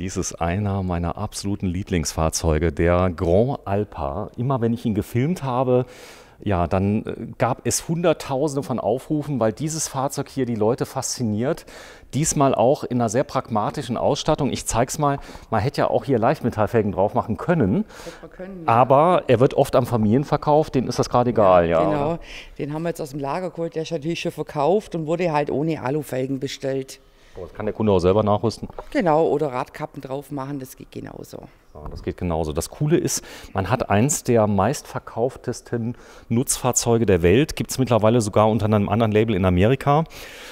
Dies ist einer meiner absoluten Lieblingsfahrzeuge, der Grand Alpa. Immer wenn ich ihn gefilmt habe, ja, dann gab es Hunderttausende von Aufrufen, weil dieses Fahrzeug hier die Leute fasziniert. Diesmal auch in einer sehr pragmatischen Ausstattung. Ich zeige es mal, man hätte ja auch hier Leichtmetallfelgen drauf machen können, aber er wird oft am Familien verkauft, denen ist das gerade egal. Ja, Genau, oder? den haben wir jetzt aus dem Lager geholt, der ist natürlich schon verkauft und wurde halt ohne Alufelgen bestellt. Oh, das kann der Kunde auch selber nachrüsten. Genau, oder Radkappen drauf machen, das geht genauso. Ja, das geht genauso. Das Coole ist, man hat eins der meistverkauftesten Nutzfahrzeuge der Welt. Gibt es mittlerweile sogar unter einem anderen Label in Amerika.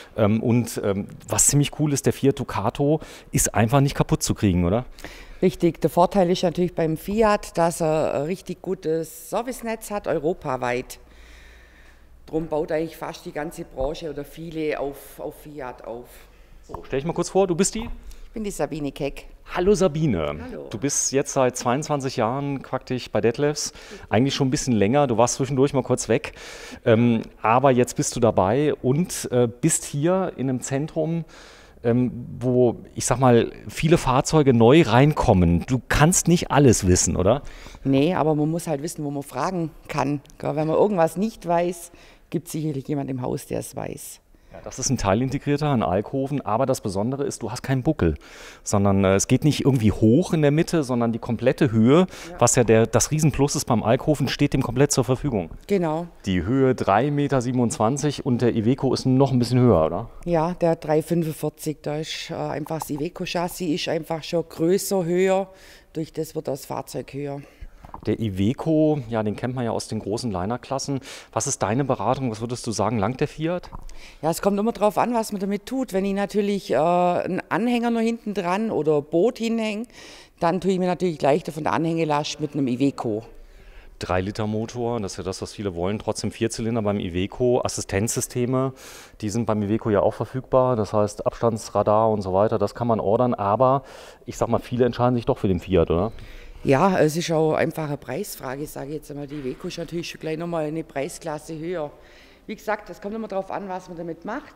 Was ziemlich cool ist, der Fiat Ducato ist einfach nicht kaputt zu kriegen, oder? Richtig, der Vorteil ist natürlich beim Fiat, dass er ein richtig gutes Servicenetz hat, europaweit. Darum baut eigentlich fast die ganze Branche oder viele auf Fiat auf. So, stell dich mal kurz vor, du bist die? Ich bin die Sabine Keck. Hallo Sabine. Hallo. Du bist jetzt seit 22 Jahren praktisch bei Detlefs, eigentlich schon ein bisschen länger. Du warst zwischendurch mal kurz weg, aber jetzt bist du dabei und bist hier in einem Zentrum, wo, ich sag mal, viele Fahrzeuge neu reinkommen. Du kannst nicht alles wissen, oder? Nee, aber man muss halt wissen, wo man fragen kann. Wenn man irgendwas nicht weiß, gibt es sicherlich jemand im Haus, der es weiß. Ja, das ist ein Teilintegrierter, ein Alkoven, aber das Besondere ist, du hast keinen Buckel, sondern es geht nicht irgendwie hoch in der Mitte, sondern die komplette Höhe, was ja das Riesenplus ist beim Alkoven, steht dem komplett zur Verfügung. Genau. Die Höhe 3,27 Meter und der Iveco ist noch ein bisschen höher, oder? Ja, der 345, da ist einfach das Iveco-Chassis ist einfach schon größer, höher, durch das wird das Fahrzeug höher. Der Iveco, ja, den kennt man ja aus den großen Liner-Klassen. Was ist deine Beratung? Was würdest du sagen, langt der Fiat? Ja, es kommt immer darauf an, was man damit tut. Wenn ich natürlich einen Anhänger noch hinten dran oder Boot hinhänge, dann tue ich mir natürlich leichter von der Anhängelast mit einem Iveco. 3-Liter-Motor, das ist ja das, was viele wollen. Trotzdem Vierzylinder beim Iveco. Assistenzsysteme, die sind beim Iveco ja auch verfügbar. Das heißt Abstandsradar und so weiter, das kann man ordern. Aber ich sag mal, viele entscheiden sich doch für den Fiat, oder? Ja, es ist auch einfach eine Preisfrage. Ich sage jetzt einmal, die Iveco ist natürlich schon gleich nochmal eine Preisklasse höher. Wie gesagt, es kommt immer darauf an, was man damit macht.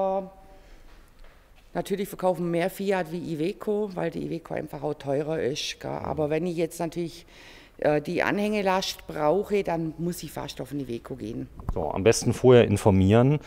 Natürlich verkaufen mehr Fiat wie Iveco, weil die Iveco einfach auch teurer ist. Gell? Aber wenn ich jetzt natürlich die Anhängelast brauche, dann muss ich fast auf den Iveco gehen. So, am besten vorher informieren,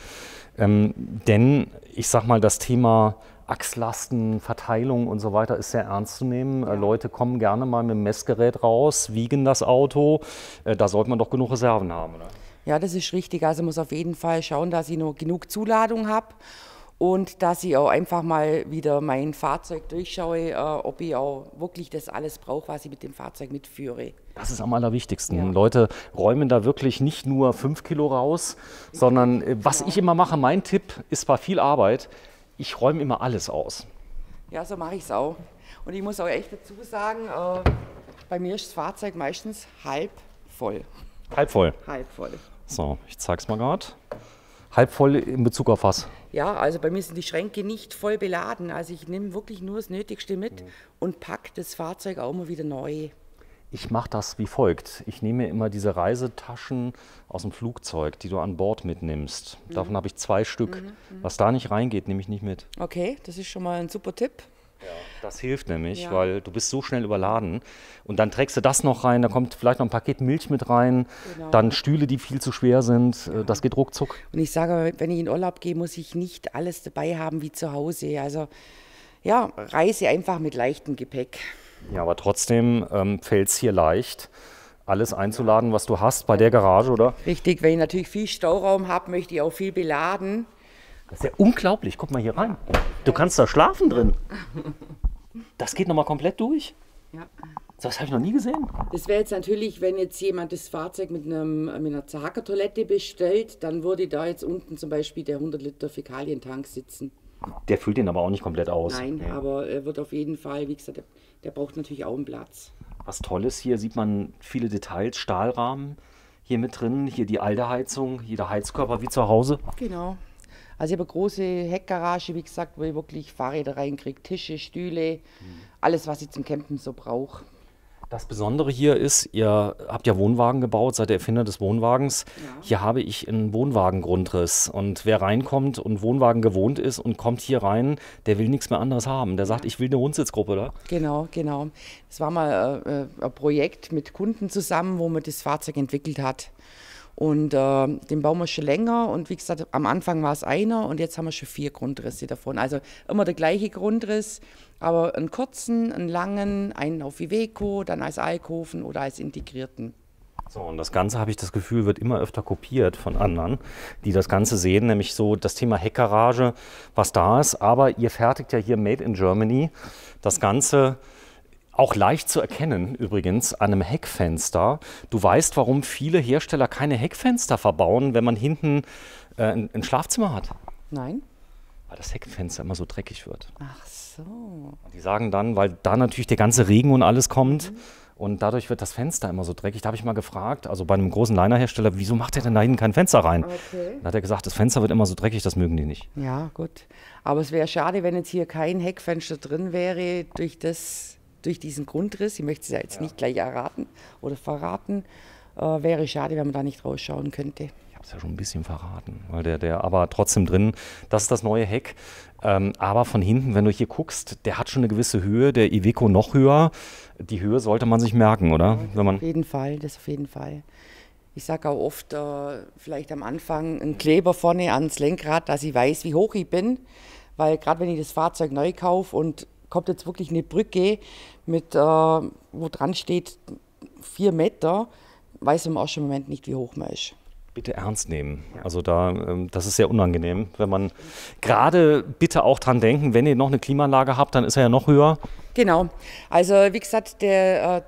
denn ich sag mal, das Thema Achslasten, Verteilung und so weiter ist sehr ernst zu nehmen. Ja. Leute kommen gerne mal mit dem Messgerät raus, wiegen das Auto. Da sollte man doch genug Reserven haben, oder? Ja, das ist richtig. Also muss auf jeden Fall schauen, dass ich noch genug Zuladung habe und dass ich auch einfach mal wieder mein Fahrzeug durchschaue, ob ich auch wirklich das alles brauche, was ich mit dem Fahrzeug mitführe. Das ist am allerwichtigsten. Ja. Leute räumen da wirklich nicht nur 5 Kilo raus, sondern was ich immer mache, mein Tipp ist zwar viel Arbeit, ich räume immer alles aus. Ja, so mache ich es auch. Und ich muss auch echt dazu sagen, bei mir ist das Fahrzeug meistens halb voll. Halb voll. Halb voll. So, ich zeig's mal gerade. Halb voll in Bezug auf was? Ja, also bei mir sind die Schränke nicht voll beladen. Also ich nehme wirklich nur das Nötigste mit und packe das Fahrzeug auch immer wieder neu. Ich mache das wie folgt. Ich nehme immer diese Reisetaschen aus dem Flugzeug, die du an Bord mitnimmst. Davon habe ich 2 Stück. Was da nicht reingeht, nehme ich nicht mit. Okay, das ist schon mal ein super Tipp. Das hilft nämlich, Ja. weil du bist so schnell überladen. Und dann trägst du das noch rein, da kommt vielleicht noch ein Paket Milch mit rein, Genau. dann Stühle, die viel zu schwer sind. Das geht ruckzuck. Und ich sage, wenn ich in Urlaub gehe, muss ich nicht alles dabei haben wie zu Hause. Also ja, reise einfach mit leichtem Gepäck. Ja, aber trotzdem fällt es hier leicht, alles einzuladen, was du hast bei der Garage, oder? Richtig, wenn ich natürlich viel Stauraum habe, möchte ich auch viel beladen. Das ist ja unglaublich. Guck mal hier rein. Du kannst da schlafen drin. Das geht nochmal komplett durch. Ja. Das habe ich noch nie gesehen. Das wäre jetzt natürlich, wenn jetzt jemand das Fahrzeug mit einer Zagertoilette bestellt, dann würde da jetzt unten zum Beispiel der 100 Liter Fäkalientank sitzen. Der füllt den aber auch nicht komplett aus. Nein, Ja. aber er wird auf jeden Fall, wie gesagt, der braucht natürlich auch einen Platz. Was toll ist, hier sieht man viele Details, Stahlrahmen hier mit drin, hier die alte Heizung, hier der Heizkörper wie zu Hause. Genau. Also ich habe eine große Heckgarage, wie gesagt, wo ich wirklich Fahrräder reinkriege, Tische, Stühle, alles, was ich zum Campen so brauche. Das Besondere hier ist, ihr habt ja Wohnwagen gebaut, seid der Erfinder des Wohnwagens. Ja. Hier habe ich einen Wohnwagengrundriss. Und wer reinkommt und Wohnwagen gewohnt ist und kommt hier rein, der will nichts mehr anderes haben. Der sagt, ich will eine Rundsitzgruppe, oder? Genau, genau. Das war mal ein Projekt mit Kunden zusammen, wo man das Fahrzeug entwickelt hat. Und den bauen wir schon länger. Und wie gesagt, am Anfang war es einer und jetzt haben wir schon 4 Grundrisse davon. Also immer der gleiche Grundriss, aber einen kurzen, einen langen, einen auf Iveco, dann als Alkoven oder als integrierten. So, und das Ganze, habe ich das Gefühl, wird immer öfter kopiert von anderen, die das Ganze sehen, nämlich so das Thema Heckgarage, was da ist. Aber ihr fertigt ja hier Made in Germany das Ganze auch leicht zu erkennen, übrigens, an einem Heckfenster. Du weißt, warum viele Hersteller keine Heckfenster verbauen, wenn man hinten ein Schlafzimmer hat? Nein? Weil das Heckfenster immer so dreckig wird. Ach so. Die sagen dann, weil da natürlich der ganze Regen und alles kommt und dadurch wird das Fenster immer so dreckig. Da habe ich mal gefragt, also bei einem großen Linerhersteller, wieso macht er denn da hinten kein Fenster rein? Okay. Dann hat er gesagt, das Fenster wird immer so dreckig, das mögen die nicht. Ja, gut. Aber es wäre schade, wenn jetzt hier kein Heckfenster drin wäre durch diesen Grundriss. Ich möchte es ja jetzt nicht gleich erraten oder verraten. Wäre schade, wenn man da nicht rausschauen könnte. Ich habe es ja schon ein bisschen verraten, weil der aber trotzdem drin, das ist das neue Heck. Aber von hinten, wenn du hier guckst, der hat schon eine gewisse Höhe, der Iveco noch höher. Die Höhe sollte man sich merken, oder? Wenn man Auf jeden Fall, das auf jeden Fall. Ich sage auch oft, vielleicht am Anfang einen Kleber vorne ans Lenkrad, dass ich weiß, wie hoch ich bin. Weil gerade wenn ich das Fahrzeug neu kaufe und kommt jetzt wirklich eine Brücke, mit, wo dran steht 4 Meter, weiß man auch schon im Moment nicht, wie hoch man ist. bitte ernst nehmen. Also das ist sehr unangenehm, wenn man gerade bitte auch dran denken, wenn ihr noch eine Klimaanlage habt, dann ist er ja noch höher. Genau, also wie gesagt, der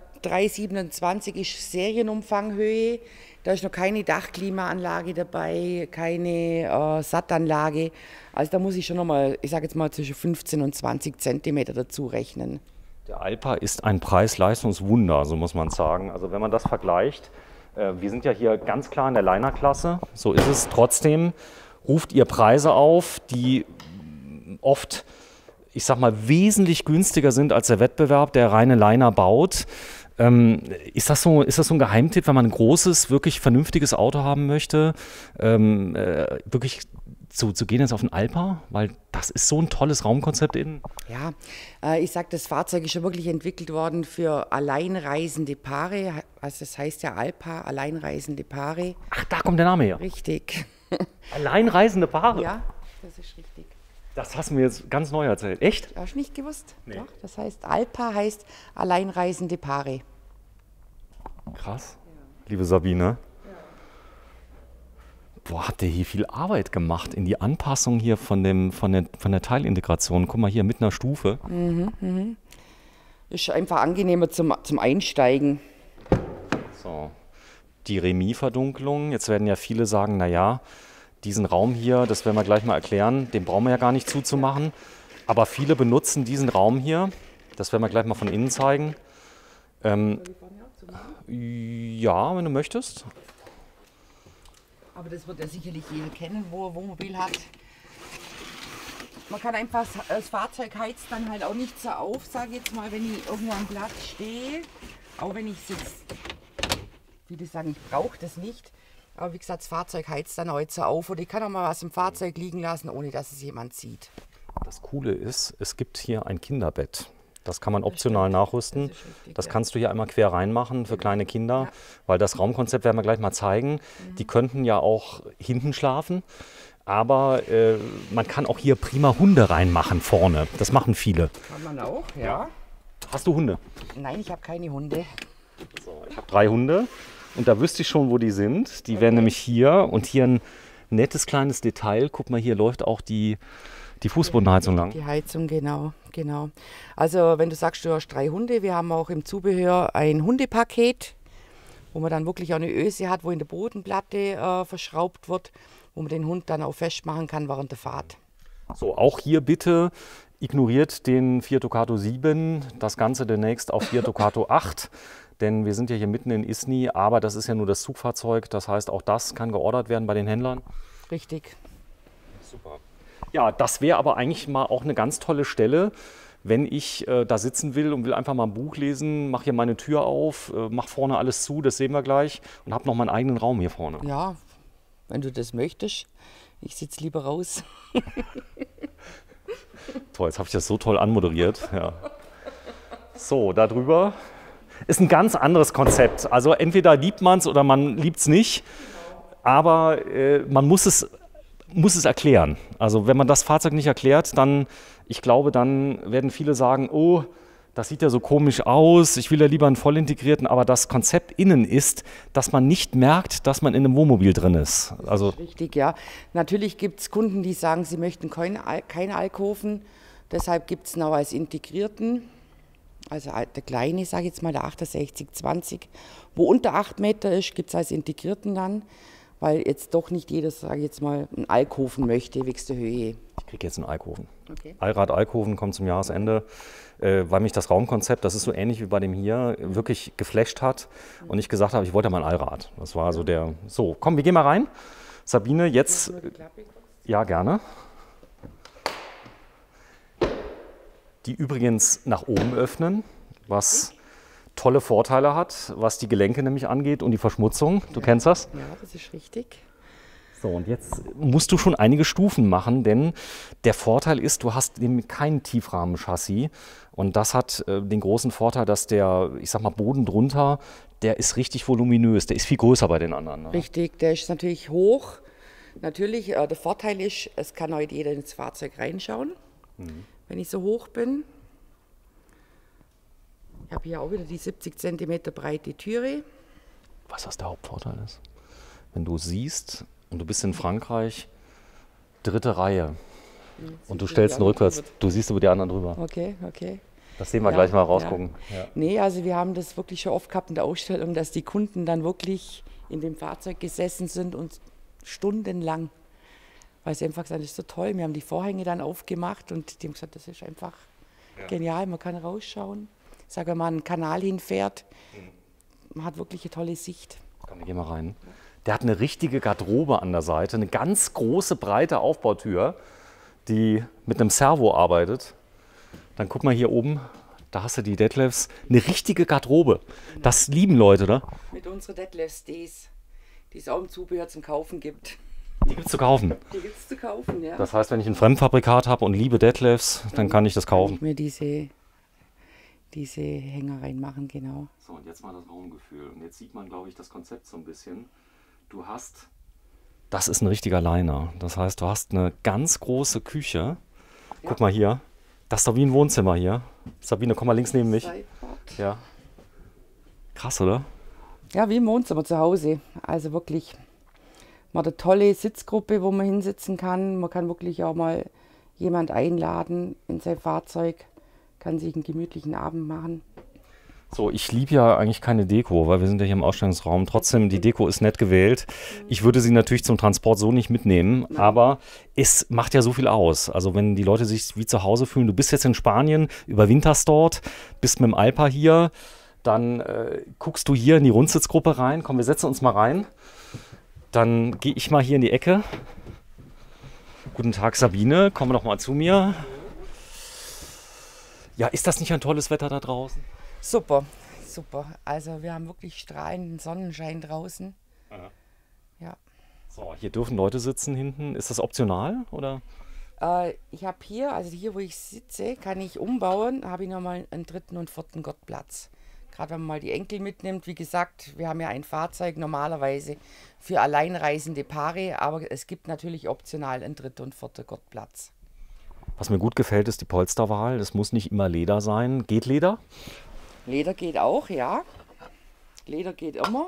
327 ist Serienumfanghöhe, da ist noch keine Dachklimaanlage dabei, keine Sattanlage, also da muss ich schon nochmal, ich sage jetzt mal zwischen 15 und 20 Zentimeter dazu rechnen. Der Alpa ist ein Preis-Leistungs-Wunder, so muss man sagen. Also wenn man das vergleicht, wir sind ja hier ganz klar in der Liner-Klasse, so ist es. Trotzdem ruft ihr Preise auf, die oft, ich sag mal, wesentlich günstiger sind als der Wettbewerb, der reine Liner baut. Ist das so ein Geheimtipp, wenn man ein großes, wirklich vernünftiges Auto haben möchte, wirklich zu gehen jetzt auf den Alpa? Weil das ist so ein tolles Raumkonzept innen. Ja, ich sage, das Fahrzeug ist ja wirklich entwickelt worden für alleinreisende Paare. Also das heißt ja Alpa, alleinreisende Paare. Ach, da kommt der Name her. Richtig. Alleinreisende Paare? Ja, das ist richtig. Das hast du mir jetzt ganz neu erzählt. Echt? Hast du nicht gewusst? Nee. Doch, das heißt, Alpa heißt alleinreisende Paare. Krass. Ja. Liebe Sabine. Boah, habt ihr hier viel Arbeit gemacht in die Anpassung hier von der Teilintegration. Guck mal hier mit einer Stufe. Ist einfach angenehmer zum Einsteigen. So, die Remis-Verdunklung. Jetzt werden ja viele sagen, naja, diesen Raum hier, das werden wir gleich mal erklären, den brauchen wir ja gar nicht zuzumachen. Aber viele benutzen diesen Raum hier, das werden wir gleich mal von innen zeigen. Ja, wenn du möchtest. Aber das wird ja sicherlich jeder kennen, wo er Wohnmobil hat. Man kann einfach, das Fahrzeug heizt dann halt auch nicht so auf, sage ich jetzt mal, wenn ich irgendwo am Platz stehe. Auch wenn ich es jetzt, wie die sagen, ich brauche das nicht. Aber wie gesagt, das Fahrzeug heizt dann auch nicht so auf. Oder ich kann auch mal was im Fahrzeug liegen lassen, ohne dass es jemand sieht. Das Coole ist, es gibt hier ein Kinderbett. Das kann man optional nachrüsten. Das ist richtig, das ja. kannst du hier einmal quer reinmachen für kleine Kinder, weil das Raumkonzept werden wir gleich mal zeigen. Die könnten ja auch hinten schlafen, aber man kann auch hier prima Hunde reinmachen vorne. Das machen viele. Kann man auch, ja. Hast du Hunde? Nein, ich habe keine Hunde. So, ich habe 3 Hunde und da wüsste ich schon, wo die sind. Die wären nämlich hier und hier ein nettes kleines Detail. Guck mal, hier läuft auch die Fußbodenheizung lang. Die Heizung, genau. Also wenn du sagst, du hast 3 Hunde, wir haben auch im Zubehör ein Hundepaket, wo man dann wirklich auch eine Öse hat, wo in der Bodenplatte verschraubt wird, wo man den Hund dann auch festmachen kann während der Fahrt. So, auch hier bitte ignoriert den Fiat Ducato 7, das Ganze demnächst auf Fiat Ducato 8, denn wir sind ja hier mitten in Isny, aber das ist ja nur das Zugfahrzeug, das heißt auch das kann geordert werden bei den Händlern. Richtig. Super. Ja, das wäre aber eigentlich mal auch eine ganz tolle Stelle wenn ich da sitzen will und will einfach mal ein Buch lesen, mache hier meine Tür auf, mache vorne alles zu, das sehen wir gleich und habe noch meinen eigenen Raum hier vorne. Ja, wenn du das möchtest. Ich sitze lieber raus. Toll, jetzt habe ich das so toll anmoderiert. Ja. So, darüber ist ein ganz anderes Konzept. Also entweder liebt man es oder man liebt es nicht, aber man muss es erklären. Also wenn man das Fahrzeug nicht erklärt, dann, ich glaube, dann werden viele sagen, oh, das sieht ja so komisch aus, ich will ja lieber einen voll integrierten, aber das Konzept innen ist, dass man nicht merkt, dass man in einem Wohnmobil drin ist. Also Richtig, ja. Natürlich gibt es Kunden, die sagen, sie möchten keine Alkoven, deshalb gibt es noch als integrierten, also der kleine, sage ich jetzt mal, der 6820, wo unter 8 Meter ist, gibt es als integrierten dann, weil jetzt doch nicht jeder, sage ich jetzt mal, einen Alkoven möchte, wegen der Höhe. ich kriege jetzt einen Alkoven. Okay. Allrad-Alkoven kommt zum Jahresende, weil mich das Raumkonzept, das ist so ähnlich wie bei dem hier, wirklich geflasht hat und ich gesagt habe, ich wollte mal ein Allrad. Das war so der, so, komm, wir gehen mal rein. Sabine, jetzt, ja gerne. Die übrigens nach oben öffnen, was tolle Vorteile hat, was die Gelenke nämlich angeht und die Verschmutzung. Du kennst das? Ja, das ist richtig. So, und jetzt musst du schon einige Stufen machen, denn der Vorteil ist, du hast eben kein Tiefrahmen-Chassis und das hat den großen Vorteil, dass der, ich sag mal, Boden drunter, der ist richtig voluminös, der ist viel größer bei den anderen. Ne? Richtig, der ist natürlich hoch. Natürlich, der Vorteil ist, es kann heute jeder ins Fahrzeug reinschauen, wenn ich so hoch bin. Ich habe hier auch wieder die 70 cm breite Türe. Weißt du, was der Hauptvorteil ist? Wenn du siehst und du bist in Frankreich, 3. Reihe und du stellst ihn rückwärts, du siehst über die anderen drüber. Okay, okay. Das sehen wir Ja, gleich mal rausgucken. ja. Ja. Nee, also wir haben das wirklich schon oft gehabt in der Ausstellung, dass die Kunden dann wirklich in dem Fahrzeug gesessen sind und stundenlang, weil sie einfach gesagt haben, das ist so toll. Wir haben die Vorhänge dann aufgemacht und die haben gesagt, das ist einfach genial, man kann rausschauen. Sag wenn man einen Kanal hinfährt, man hat wirklich eine tolle Sicht. Komm, wir gehen mal rein. Der hat eine richtige Garderobe an der Seite, eine ganz große, breite Aufbautür, die mit einem Servo arbeitet. Dann guck mal hier oben, da hast du die Detlefs, eine richtige Garderobe. Das lieben Leute, oder? Mit unserer Detlefs Days, die es auch im Zubehör zum Kaufen gibt. Die gibt es zu kaufen. Die gibt es zu kaufen, ja. Das heißt, wenn ich ein Fremdfabrikat habe und liebe Detlefs, dann kann ich das kaufen. Ich mir diese Hänger reinmachen, genau. So, und jetzt mal das Raumgefühl. Und jetzt sieht man, glaube ich, das Konzept so ein bisschen. Du hast... Das ist ein richtiger Liner. Das heißt, du hast eine ganz große Küche. Guck mal hier. Das ist doch wie ein Wohnzimmer hier. Sabine, komm mal links neben mich. Ja. Krass, oder? Ja, wie im Wohnzimmer zu Hause. Also wirklich, man hat eine tolle Sitzgruppe, wo man hinsitzen kann. Man kann wirklich auch mal jemand einladen in sein Fahrzeug, kann sich einen gemütlichen Abend machen. So, ich liebe ja eigentlich keine Deko, weil wir sind ja hier im Ausstellungsraum. Trotzdem, die Deko ist nett gewählt. Ich würde sie natürlich zum Transport so nicht mitnehmen, aber es macht ja so viel aus. Also wenn die Leute sich wie zu Hause fühlen, du bist jetzt in Spanien, überwinterst dort, bist mit dem Alpa hier, dann guckst du hier in die Rundsitzgruppe rein. Komm, wir setzen uns mal rein. Dann gehe ich mal hier in die Ecke. Guten Tag, Sabine, komm doch mal zu mir. Ja, ist das nicht ein tolles Wetter da draußen? Super, super. Also wir haben wirklich strahlenden Sonnenschein draußen. Ja. So, hier dürfen Leute sitzen hinten. Ist das optional oder? Ich habe hier, also hier, wo ich sitze, kann ich umbauen, habe ich nochmal einen 3. und 4. Gottplatz. Gerade wenn man mal die Enkel mitnimmt, wie gesagt, wir haben ja ein Fahrzeug normalerweise für alleinreisende Paare, aber es gibt natürlich optional einen 3. und 4. Gottplatz. Was mir gut gefällt, ist die Polsterwahl. Das muss nicht immer Leder sein. Geht Leder? Leder geht auch, ja. Leder geht immer.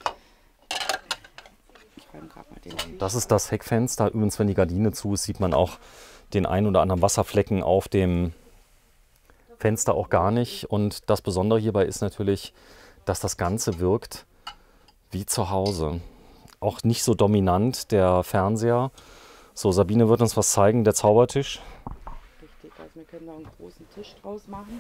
Ich räume gerade mal den. Das ist das Heckfenster. Übrigens, wenn die Gardine zu ist, sieht man auch den ein oder anderen Wasserflecken auf dem Fenster auch gar nicht. Und das Besondere hierbei ist natürlich, dass das Ganze wirkt wie zu Hause. Auch nicht so dominant der Fernseher. So, Sabine wird uns was zeigen, der Zaubertisch. Richtig, also wir können da einen großen Tisch draus machen.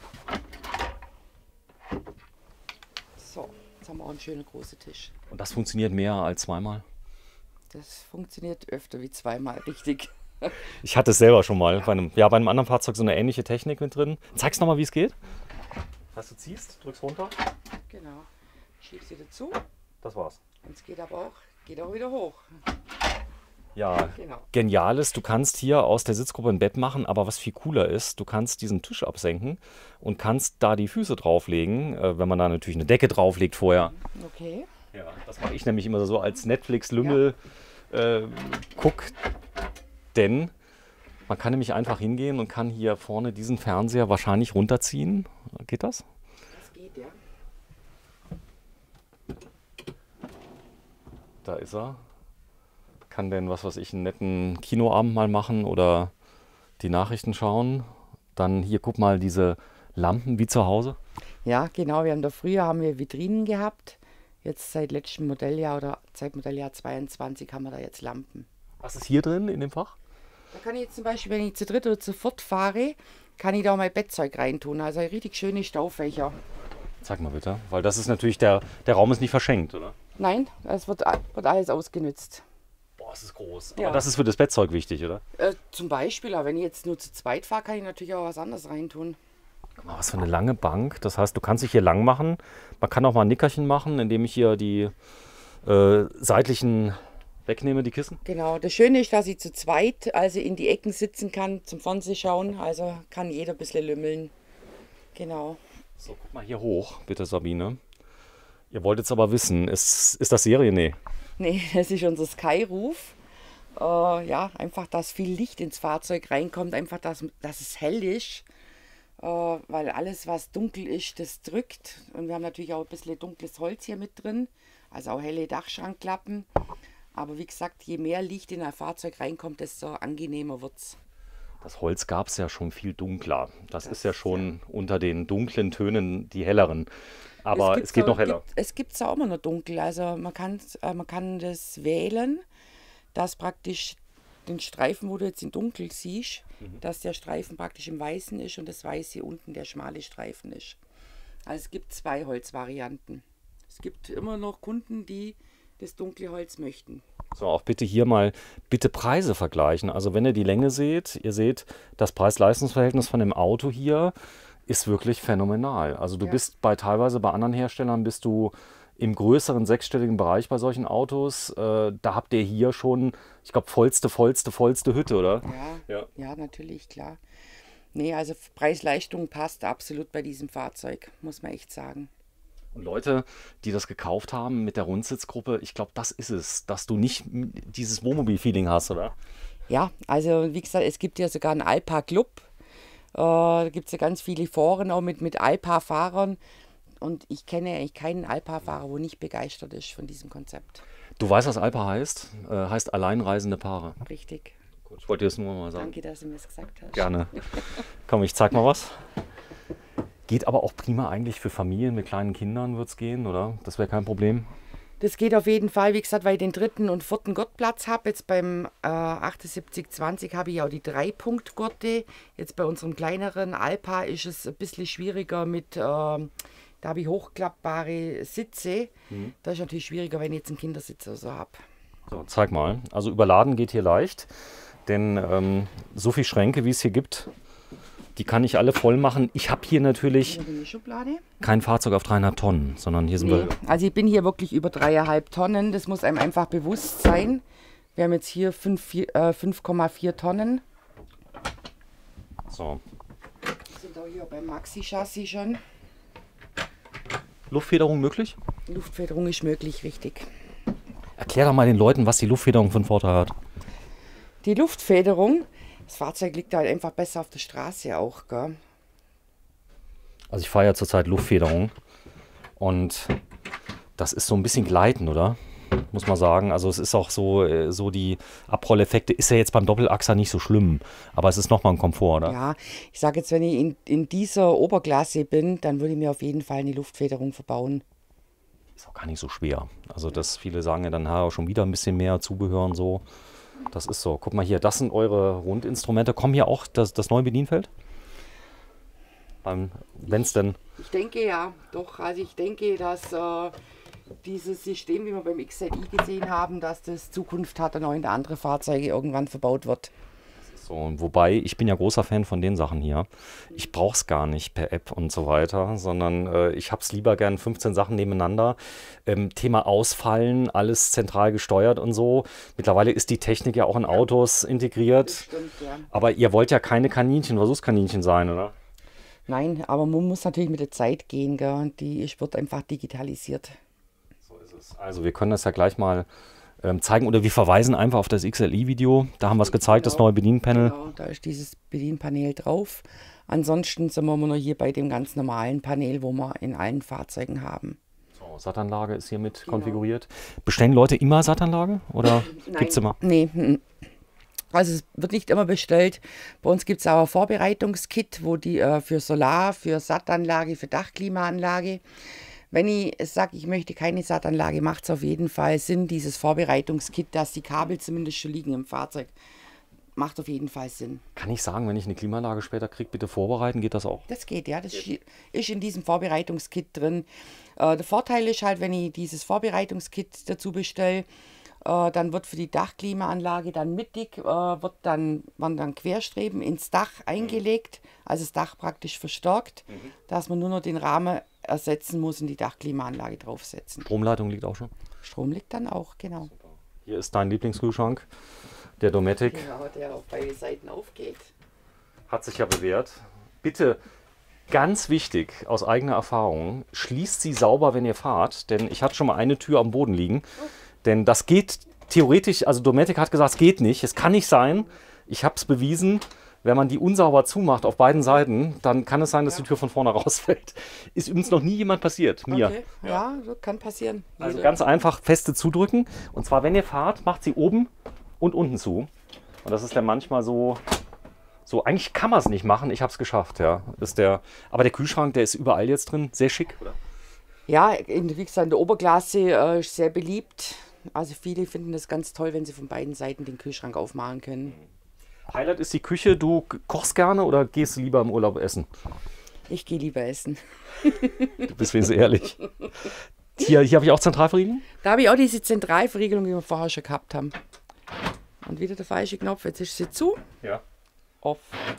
So, jetzt haben wir auch einen schönen großen Tisch. Und das funktioniert mehr als zweimal? Das funktioniert öfter wie zweimal, richtig. Ich hatte es selber schon mal bei einem anderen Fahrzeug so eine ähnliche Technik mit drin. Zeig's nochmal, wie es geht. Was du ziehst, drückst runter. Genau. Schiebst sie dazu. Das war's. Und es geht aber auch wieder hoch. Ja, Genau. genial ist, du kannst hier aus der Sitzgruppe ein Bett machen, aber was viel cooler ist, du kannst diesen Tisch absenken und kannst da die Füße drauflegen, wenn man da natürlich eine Decke drauflegt vorher. Okay. Ja, das mache ich nämlich immer so als Netflix-Lümmel guck, denn man kann nämlich einfach hingehen und kann hier vorne diesen Fernseher wahrscheinlich runterziehen. Geht das? Das geht, ja. Da ist er. Kann denn, was weiß ich, einen netten Kinoabend mal machen oder die Nachrichten schauen. Dann hier, guck mal, diese Lampen wie zu Hause. Ja, genau. Früher haben wir Vitrinen gehabt. Jetzt seit letztem Modelljahr oder seit Modelljahr 22 haben wir da jetzt Lampen. Was ist hier drin in dem Fach? Da kann ich jetzt zum Beispiel, wenn ich zu dritt oder zu viert fahre, kann ich da mein Bettzeug reintun. Also richtig schöne Staufächer. Sag mal bitte, weil das ist natürlich, der Raum ist nicht verschenkt, oder? Nein, es wird alles ausgenützt. Boah, es ist groß. Ja. Aber das ist für das Bettzeug wichtig, oder? Zum Beispiel, aber wenn ich jetzt nur zu zweit fahre, kann ich natürlich auch was anderes reintun. Guck mal, was für eine lange Bank. Das heißt, du kannst dich hier lang machen. Man kann auch mal ein Nickerchen machen, indem ich hier die seitlichen wegnehme, die Kissen. Genau, das Schöne ist, dass ich zu zweit also in die Ecken sitzen kann, zum Fernsehen schauen. Also kann jeder ein bisschen lümmeln. Genau. So, guck mal hier hoch, bitte Sabine. Ihr wollt jetzt aber wissen, ist das Serie? Nee. Nee, das ist unser Skyroof. Ja, einfach, dass viel Licht ins Fahrzeug reinkommt, einfach, dass es hell ist. Weil alles, was dunkel ist, das drückt. Und wir haben natürlich auch ein bisschen dunkles Holz hier mit drin, also auch helle Dachschrankklappen. Aber wie gesagt, je mehr Licht in ein Fahrzeug reinkommt, desto angenehmer wird es. Das Holz gab es ja schon viel dunkler. Das ist ja schon unter den dunklen Tönen die helleren. Aber es geht noch heller. Es gibt es auch immer noch dunkel. Also man kann das wählen, dass praktisch den Streifen, wo du jetzt in dunkel siehst, dass der Streifen praktisch im Weißen ist und das Weiße unten der schmale Streifen ist. Also es gibt 2 Holzvarianten. Es gibt immer noch Kunden, die das dunkle Holz möchten. So, auch bitte hier mal Preise vergleichen. Also wenn ihr die Länge seht, ihr seht, das Preis-Leistungs-Verhältnis von dem Auto hier ist wirklich phänomenal. Also du bist teilweise bei anderen Herstellern bist du im größeren sechsstelligen Bereich bei solchen Autos. Da habt ihr hier schon, ich glaube, vollste Hütte, oder? Ja, natürlich, klar. Nee, also Preis-Leistung passt absolut bei diesem Fahrzeug, muss man echt sagen. Und Leute, die das gekauft haben mit der Rundsitzgruppe, ich glaube, das ist es, dass du nicht dieses Wohnmobil-Feeling hast, oder? Ja, also wie gesagt, es gibt ja sogar einen Alpa-Club. Da gibt es ja ganz viele Foren auch mit Alpa-Fahrern. Und ich kenne eigentlich keinen Alpa-Fahrer, wo nicht begeistert ist von diesem Konzept. Du weißt, was Alpa heißt? Heißt alleinreisende Paare. Richtig. Gut, ich wollte dir das nur mal sagen. Danke, dass du mir das gesagt hast. Gerne. Komm, ich zeig mal was. Geht aber auch prima eigentlich für Familien mit kleinen Kindern, wird es gehen, oder? Das wäre kein Problem. Das geht auf jeden Fall, wie gesagt, weil ich den 3. und 4. Gurtplatz habe. Jetzt beim 7820 habe ich auch die 3-Punkt-Gurte. Jetzt bei unserem kleineren Alpa ist es ein bisschen schwieriger mit, da habe ich hochklappbare Sitze. Das ist natürlich schwieriger, wenn ich jetzt einen Kindersitz oder so habe. So, zeig mal. Also überladen geht hier leicht, denn so viele Schränke, wie es hier gibt, die kann ich alle voll machen. Ich habe hier natürlich kein Fahrzeug auf 300 Tonnen, sondern hier sind wir... Also ich bin hier wirklich über 3,5 Tonnen. Das muss einem einfach bewusst sein. Wir haben jetzt hier 5,4 Tonnen. So. Wir sind auch hier beim Maxi-Chassis schon. Luftfederung möglich? Luftfederung ist möglich, richtig. Erklär doch mal den Leuten, was die Luftfederung für einen Vorteil hat. Die Luftfederung, das Fahrzeug liegt halt einfach besser auf der Straße auch, gell? Also ich fahre ja zurzeit Luftfederung und das ist so ein bisschen gleiten, oder? Muss man sagen. Also es ist auch so die Abrolleffekte ist ja jetzt beim Doppelachser nicht so schlimm, aber es ist nochmal ein Komfort, oder? Ja, ich sage jetzt, wenn ich in dieser Oberklasse bin, dann würde ich mir auf jeden Fall eine Luftfederung verbauen. Ist auch gar nicht so schwer. Also das, viele sagen ja dann schon wieder ein bisschen mehr Zubehör und so. Das ist so. Guck mal hier, das sind eure Rundinstrumente. Kommen hier auch das neue Bedienfeld? Wenn es denn... Ich denke ja, doch. Also ich denke, dass dieses System, wie wir beim XZI gesehen haben, dass das Zukunft hat und auch in andere Fahrzeuge irgendwann verbaut wird. So, und wobei, ich bin ja großer Fan von den Sachen hier. Ich brauche es gar nicht per App und so weiter, sondern ich habe es lieber gern 15 Sachen nebeneinander. Thema Ausfallen, alles zentral gesteuert und so. Mittlerweile ist die Technik ja auch in Autos integriert. Das stimmt, ja. Aber ihr wollt ja keine Kaninchen, Versuchskaninchen sein, oder? Nein, aber man muss natürlich mit der Zeit gehen, gell? Und wird einfach digitalisiert. So ist es. Also wir können das ja gleich mal zeigen oder wir verweisen einfach auf das XLI-Video. Da haben wir es gezeigt, das neue Bedienpanel. Genau, da ist dieses Bedienpanel drauf. Ansonsten sind wir immer noch hier bei dem ganz normalen Panel, wo wir in allen Fahrzeugen haben. So, SAT-Anlage ist hiermit konfiguriert. Bestellen Leute immer SAT-Anlage oder gibt es immer? Nee. Also es wird nicht immer bestellt. Bei uns gibt es auch ein Vorbereitungskit, wo die für Solar, für SAT-Anlage, für Dachklimaanlage. Wenn ich sage, ich möchte keine SAT-Anlage, macht es auf jeden Fall Sinn, dieses Vorbereitungskit, dass die Kabel zumindest schon liegen im Fahrzeug. Macht auf jeden Fall Sinn. Kann ich sagen, wenn ich eine Klimaanlage später kriege, bitte vorbereiten, geht das auch? Das geht, ja. Das ist in diesem Vorbereitungskit drin. Der Vorteil ist halt, wenn ich dieses Vorbereitungskit dazu bestelle, dann wird für die Dachklimaanlage dann mittig, werden dann Querstreben ins Dach eingelegt, also das Dach praktisch verstärkt, dass man nur noch den Rahmen ersetzen muss und die Dachklimaanlage draufsetzen. Stromleitung liegt auch schon? Strom liegt dann auch, genau. Super. Hier ist dein Lieblingskühlschrank, der Dometic. Genau, der auf beide Seiten aufgeht. Hat sich ja bewährt. Bitte, ganz wichtig, aus eigener Erfahrung, schließt sie sauber, wenn ihr fahrt, denn ich hatte schon mal eine Tür am Boden liegen. Denn das geht theoretisch, also Dometic hat gesagt, es geht nicht, es kann nicht sein. Ich habe es bewiesen, wenn man die unsauber zumacht auf beiden Seiten, dann kann es sein, dass die Tür von vorne rausfällt. Ist übrigens noch nie jemand passiert, mir. Okay. Ja, das kann passieren. Also ganz einfach feste zudrücken. Und zwar, wenn ihr fahrt, macht sie oben und unten zu. Und das ist dann manchmal so eigentlich kann man es nicht machen, ich habe es geschafft. Ja. Aber der Kühlschrank, der ist überall jetzt drin, sehr schick, oder? Ja, wie gesagt, in der Oberklasse ist sehr beliebt. Also viele finden das ganz toll, wenn sie von beiden Seiten den Kühlschrank aufmachen können. Highlight ist die Küche. Du kochst gerne oder gehst du lieber im Urlaub essen? Ich gehe lieber essen. Du bist wenigstens ehrlich. Hier habe ich auch Zentralverriegelung. Da habe ich auch diese Zentralverriegelung, die wir vorher schon gehabt haben. Und wieder der falsche Knopf. Jetzt ist sie zu. Ja. Off.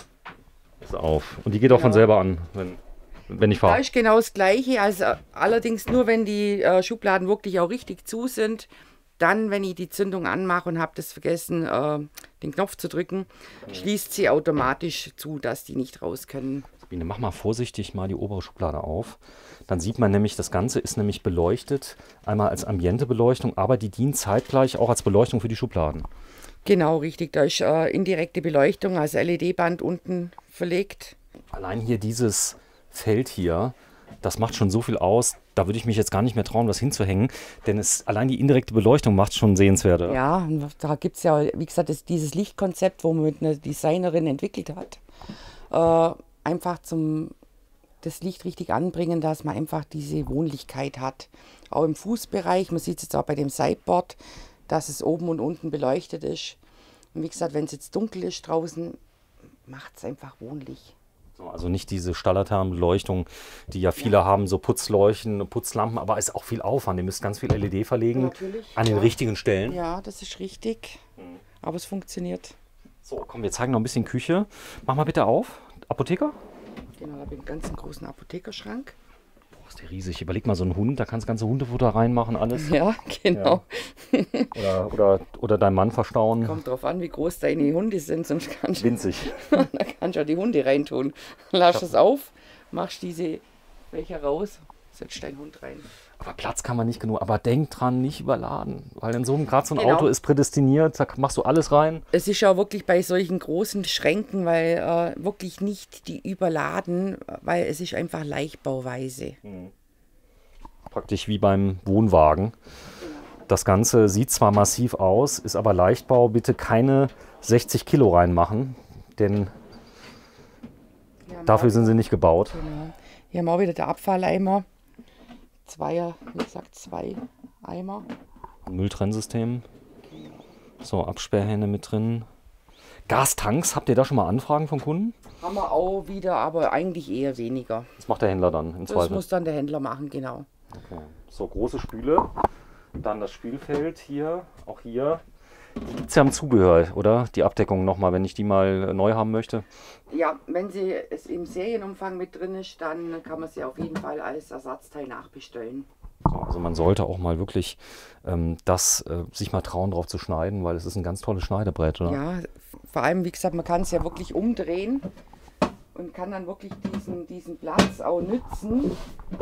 Ist auf. Und die geht auch von selber an, wenn ich Da fahre. ist genau das Gleiche. Also allerdings nur, wenn die Schubladen wirklich auch richtig zu sind. Dann, wenn ich die Zündung anmache und habe das vergessen, den Knopf zu drücken, schließt sie automatisch zu, dass die nicht raus können. Sabine, mach mal vorsichtig mal die obere Schublade auf. Dann sieht man nämlich, das Ganze ist nämlich beleuchtet. Einmal als Ambientebeleuchtung, aber die dient zeitgleich auch als Beleuchtung für die Schubladen. Genau, richtig. Da ist indirekte Beleuchtung, also LED-Band unten verlegt. Allein hier dieses Feld hier, das macht schon so viel aus. Da würde ich mich jetzt gar nicht mehr trauen, was hinzuhängen, denn allein die indirekte Beleuchtung macht schon sehenswert. Ja, und da gibt es ja, wie gesagt, dieses Lichtkonzept, wo man mit einer Designerin entwickelt hat. Einfach das Licht richtig anbringen, dass man einfach diese Wohnlichkeit hat. Auch im Fußbereich, man sieht es jetzt auch bei dem Sideboard, dass es oben und unten beleuchtet ist. Und wie gesagt, wenn es jetzt dunkel ist draußen, macht es einfach wohnlich. Also nicht diese Stahllaternenbeleuchtung, die ja viele haben, so Putzleuchten, Putzlampen, aber ist auch viel Aufwand. Ihr müsst ganz viel LED verlegen Natürlich, an den richtigen Stellen. Ja, das ist richtig, aber es funktioniert. So, komm, wir zeigen noch ein bisschen Küche. Mach mal bitte auf. Apotheker? Genau, da habe ich einen ganz großen Apothekerschrank. Boah, ist der riesig. Überleg mal, so einen Hund, da kannst du ganze Hundefutter reinmachen, alles. Ja, genau. Ja. Oder deinen Mann verstauen. Kommt drauf an, wie groß deine Hunde sind, sonst kannst du Winzig. da kannst du auch die Hunde reintun. Lass es auf, machst diese welcher raus, setzt deinen Hund rein. Aber Platz kann man nicht genug. Aber denk dran, nicht überladen. Weil in gerade so ein Genau. Auto ist prädestiniert, da machst du alles rein. Es ist auch wirklich bei solchen großen Schränken, weil wirklich nicht die überladen, weil es ist einfach Leichtbauweise. Praktisch wie beim Wohnwagen. Das Ganze sieht zwar massiv aus, ist aber Leichtbau. Bitte keine 60 Kilo reinmachen, denn dafür sind sie nicht gebaut. Genau. Hier haben wir auch wieder der Abfalleimer. Wie gesagt, 2 Eimer. Mülltrennsystem. So, Absperrhähne mit drin. Gastanks, habt ihr da schon mal Anfragen von Kunden? Haben wir auch wieder, aber eigentlich eher weniger. Das macht der Händler dann im Das Zweifel. muss dann der Händler machen, genau. Okay. So, große Spüle. Dann das Spülfeld hier, auch hier. Die gibt es ja im Zubehör, oder? Die Abdeckung nochmal, wenn ich die mal neu haben möchte. Ja, wenn sie es im Serienumfang mit drin ist, dann kann man sie auf jeden Fall als Ersatzteil nachbestellen. So, also man sollte auch mal wirklich sich mal trauen, drauf zu schneiden, weil es ist ein ganz tolles Schneidebrett, oder? Ja, vor allem, wie gesagt, man kann es ja wirklich umdrehen und kann dann wirklich diesen Platz auch nützen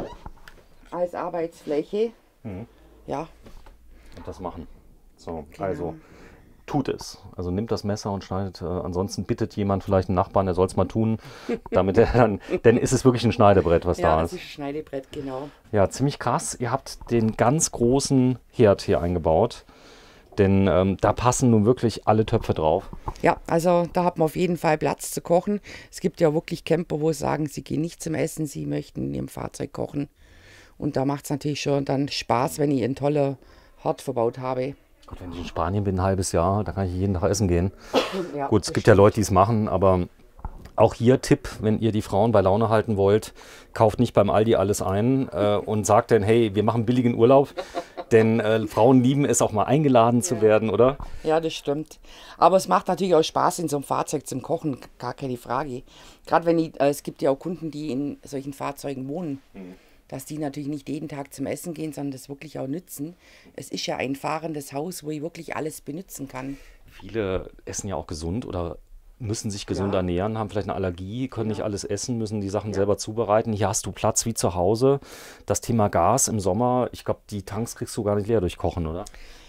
als Arbeitsfläche. Ja, Und das machen. So, genau. also tut es. Also nimmt das Messer und schneidet. Ansonsten bittet jemand, vielleicht einen Nachbarn, der soll es mal tun, damit er dann ist es wirklich ein Schneidebrett, was Ja, da das ist. ist ein Schneidebrett, genau. Ja, ziemlich krass. Ihr habt den ganz großen Herd hier eingebaut, denn da passen nun wirklich alle Töpfe drauf. Ja, also da hat man auf jeden Fall Platz zu kochen. Es gibt ja wirklich Camper, wo sagen, sie gehen nicht zum Essen, sie möchten in ihrem Fahrzeug kochen. Und da macht es natürlich schon dann Spaß, wenn ich einen tollen Herd verbaut habe. Gut, wenn ich in Spanien bin, ein halbes Jahr, da kann ich jeden Tag essen gehen. Ja, Gut, es gibt ja Leute, die es machen, aber auch hier Tipp, wenn ihr die Frauen bei Laune halten wollt, kauft nicht beim Aldi alles ein und sagt dann, hey, wir machen billigen Urlaub, denn Frauen lieben es auch mal eingeladen zu werden, oder? Ja, das stimmt. Aber es macht natürlich auch Spaß, in so einem Fahrzeug zum Kochen, gar keine Frage. Gerade es gibt ja auch Kunden, die in solchen Fahrzeugen wohnen, dass die natürlich nicht jeden Tag zum Essen gehen, sondern das wirklich auch nützen. Es ist ja ein fahrendes Haus, wo ich wirklich alles benutzen kann. Viele essen ja auch gesund oder müssen sich gesund Ja. ernähren, haben vielleicht eine Allergie, können nicht alles essen, müssen die Sachen selber zubereiten. Hier hast du Platz wie zu Hause. Das Thema Gas im Sommer, ich glaube, die Tanks kriegst du gar nicht leer durch Kochen, oder?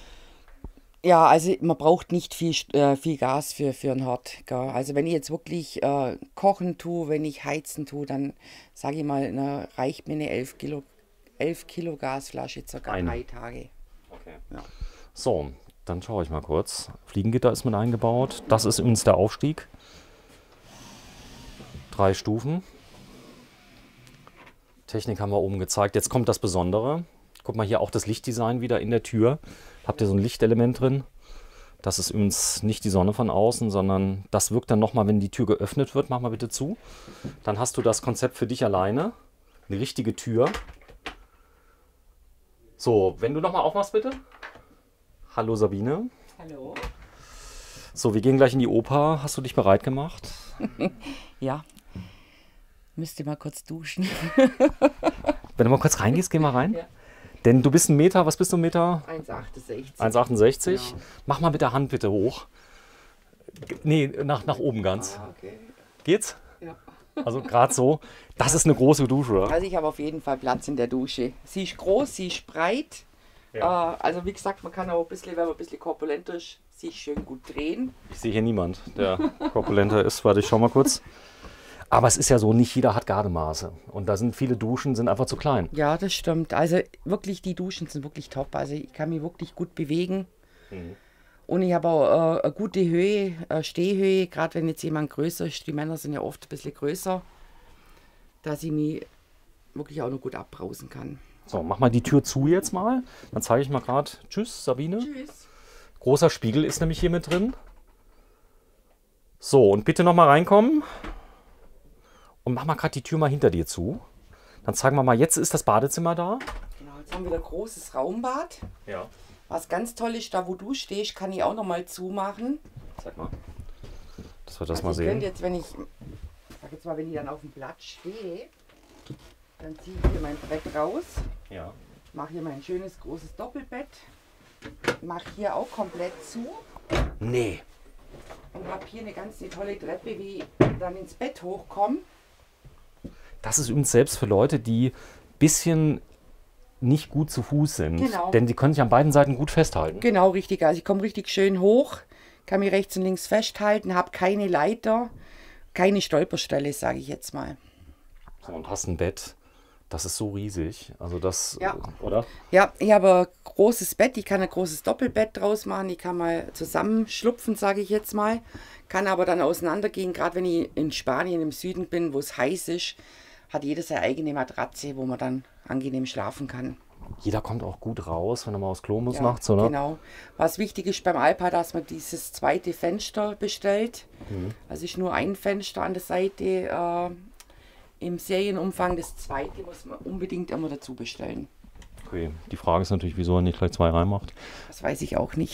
Ja, also man braucht nicht viel Gas für einen Herd. Gell? Also wenn ich jetzt wirklich kochen tue, wenn ich heizen tue, dann sage ich mal, reicht mir eine 11 Kilo Gasflasche circa Eine. 3 Tage. Okay. Ja. So, dann schaue ich mal kurz. Fliegengitter ist mit eingebaut. Das ist übrigens der Aufstieg. 3 Stufen. Technik haben wir oben gezeigt. Jetzt kommt das Besondere. Guck mal hier auch das Lichtdesign wieder in der Tür. Habt ihr so ein Lichtelement drin? Das ist übrigens nicht die Sonne von außen, sondern das wirkt dann nochmal, wenn die Tür geöffnet wird. Mach mal bitte zu. Dann hast du das Konzept für dich alleine. Eine richtige Tür. So, wenn du nochmal aufmachst, bitte. Hallo Sabine. Hallo. So, wir gehen gleich in die Oper. Hast du dich bereit gemacht? Ja. Müsste mal kurz duschen. Wenn du mal kurz reingehst, geh mal rein. Ja. Denn du bist ein Meter, was bist du, ein Meter? 1,68. 1,68. Ja. Mach mal mit der Hand bitte hoch. Nee, nach oben ganz. Okay. Geht's? Ja. Also gerade so. Das ist eine große Dusche, oder? Also ich habe auf jeden Fall Platz in der Dusche. Sie ist groß, sie ist breit. Ja. Also wie gesagt, man kann auch ein bisschen, wenn man ein bisschen korpulent ist, sich schön gut drehen. Ich sehe hier niemand, der korpulenter ist. Warte, ich schau mal kurz. Aber es ist ja so, nicht jeder hat Gardemaße. Und da sind viele Duschen, sind einfach zu klein. Ja, das stimmt. Also wirklich, die Duschen sind wirklich top. Also ich kann mich wirklich gut bewegen. Und ich habe auch eine gute Höhe, Stehhöhe, gerade wenn jetzt jemand größer ist. Die Männer sind ja oft ein bisschen größer, dass ich mich wirklich auch noch gut abbrausen kann. So, mach mal die Tür zu jetzt mal. Dann zeige ich mal gerade. Tschüss, Sabine. Tschüss. Großer Spiegel ist nämlich hier mit drin. So, und bitte noch mal reinkommen. Und mach mal gerade die Tür mal hinter dir zu. Dann zeigen wir mal, jetzt ist das Badezimmer da. Genau, jetzt haben wir ein großes Raumbad. Ja. Was ganz toll ist, da wo du stehst, kann ich auch noch mal zumachen. Zeig mal. Dass wir das Also mal ich sehen. könnte jetzt, wenn ich dann auf dem Blatt stehe, dann ziehe ich hier mein Brett raus, Ja. mache hier mein schönes großes Doppelbett, mache hier auch komplett zu Nee. und habe hier eine ganz tolle Treppe, wie ich dann ins Bett hochkomme. Das ist übrigens selbst für Leute, die ein bisschen nicht gut zu Fuß sind. Genau. Denn die können sich an beiden Seiten gut festhalten. Genau, richtig. Also ich komme richtig schön hoch, kann mich rechts und links festhalten, habe keine Leiter, keine Stolperstelle, sage ich jetzt mal. So, und hast ein Bett. Das ist so riesig. Also das, Ja. oder? Ja, ich habe ein großes Bett, ich kann ein großes Doppelbett draus machen, ich kann mal zusammenschlupfen, sage ich jetzt mal, kann aber dann auseinandergehen, gerade wenn ich in Spanien im Süden bin, wo es heiß ist, hat jeder seine eigene Matratze, wo man dann angenehm schlafen kann. Jeder kommt auch gut raus, wenn er mal aufs Klo muss Ja, nachts, oder? genau. Was wichtig ist beim Alpa, dass man dieses zweite Fenster bestellt. Also ist nur ein Fenster an der Seite. Im Serienumfang das zweite muss man unbedingt immer dazu bestellen. Okay. Die Frage ist natürlich, wieso er nicht gleich 2 reinmacht. Das weiß ich auch nicht.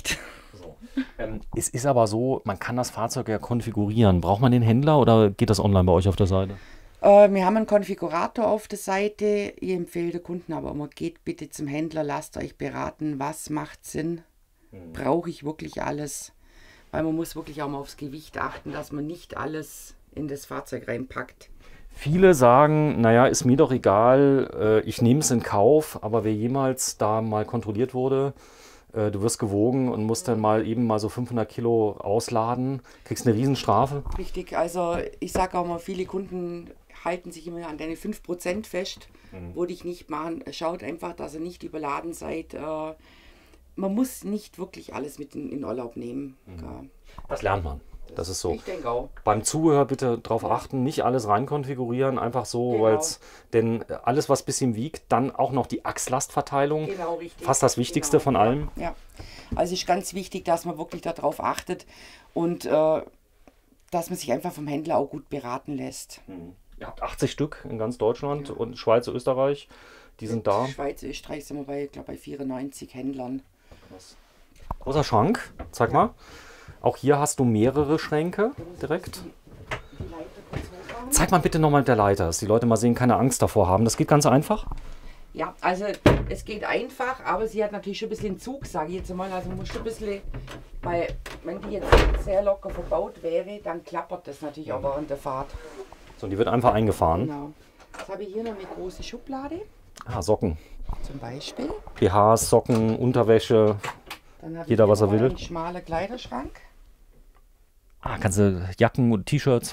So. Es ist aber so, man kann das Fahrzeug ja konfigurieren. Braucht man den Händler oder geht das online bei euch auf der Seite? Wir haben einen Konfigurator auf der Seite. Ich empfehle den Kunden aber immer, geht bitte zum Händler, lasst euch beraten, was macht Sinn. Brauche ich wirklich alles? Weil man muss wirklich auch mal aufs Gewicht achten, dass man nicht alles in das Fahrzeug reinpackt. Viele sagen, naja, ist mir doch egal, ich nehme es in Kauf, aber wer jemals da mal kontrolliert wurde, du wirst gewogen und musst dann mal eben mal so 500 Kilo ausladen, kriegst eine Riesenstrafe. Richtig, also ich sage auch mal, viele Kunden halten sich immer an deine 5% fest, würde ich nicht machen. Schaut einfach, dass ihr nicht überladen seid. Man muss nicht wirklich alles mit in Urlaub nehmen. Das lernt man. Das ist so. Ich denke auch. Beim Zubehör bitte darauf achten, nicht alles rein konfigurieren, einfach so, Genau. denn alles, was ein bisschen wiegt, dann auch noch die Achslastverteilung, Genau, richtig. fast das Wichtigste Genau, von allem. Ja, also es ist ganz wichtig, dass man wirklich darauf achtet und dass man sich einfach vom Händler auch gut beraten lässt. Ihr habt 80 Stück in ganz Deutschland und Schweiz und Österreich, die sind da. Schweiz, Österreich sind wir bei, ich glaube, bei 94 Händlern. Großer Schrank, zeig mal. Auch hier hast du mehrere Schränke direkt. Zeig mal bitte nochmal mit der Leiter, dass die Leute mal sehen, keine Angst davor haben. Das geht ganz einfach. Ja, also es geht einfach, aber sie hat natürlich schon ein bisschen Zug, sage ich jetzt mal. Also man muss schon ein bisschen, weil wenn die jetzt sehr locker verbaut wäre, dann klappert das natürlich auch während der Fahrt. So, die wird einfach eingefahren. Genau. Jetzt habe ich hier noch eine große Schublade, Ah, Socken. zum Beispiel. BHs, Socken, Unterwäsche. Dann habe Jeder, ich was er hier noch will. einen schmalen Kleiderschrank. Ah, ganze Jacken und T-Shirts.